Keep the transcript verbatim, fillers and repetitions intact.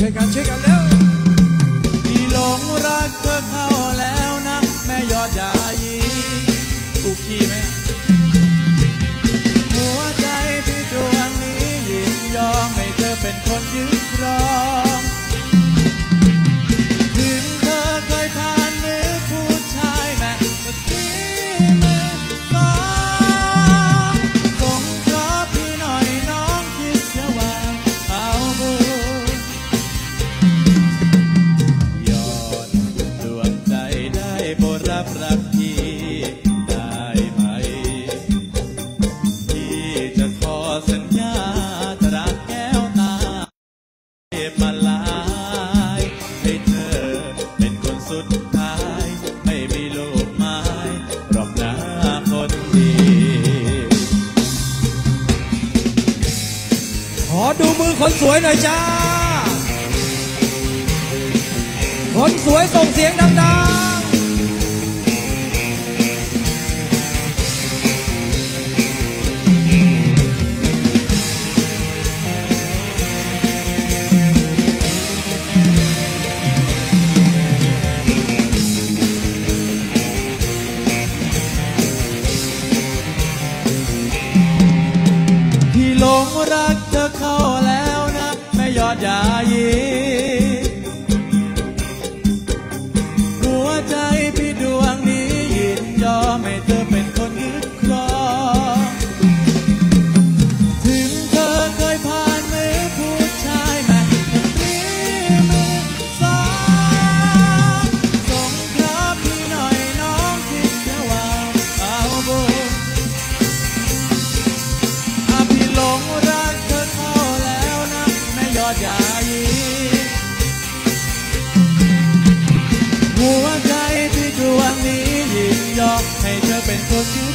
ช่วยกันช่วยกันแล้วพี่หลงรักเธอเข้าแล้วนะแม่ยอดยายีกูขี้ไหมหัวใจพี่ดวงนี้ยินยอมให้เธอเป็นคนยึดครองถึงเธอเคยผ่านมือผู้ชายแม่ก็ที่มือสองคงขอพี่หน่อยน้องคิดเสียว่าเอาบุญยอดดวงใจได้โปรดรับรักพี่ได้ไหมพี่จะขอสัญญาจะรักแก้วตามาลายให้เธอเป็นคนสุดท้ายไม่มีลูกไม้รอบหน้าคนดีขอดูมือคนสวยหน่อยจ้าคนสวยส่งเสียงดังๆพี่หลงรักเธอเข้าแล้วนะแม่ยอดยายีหัวใจพี่ดวงนี้ยินยอมให้เธอเป็นคนยึดครองถึงเธอเคยผ่านมือผู้ชายแม่ที่มือสองส่งขอพี่หน่อยน้องคิดเสียว่าเอาบุญถ้าพี่หลงรักเธอเข้าแล้วนะแม่ยอดยายีหัวใจที่ดวงนี้ยินยอมให้เธอเป็นคนยึด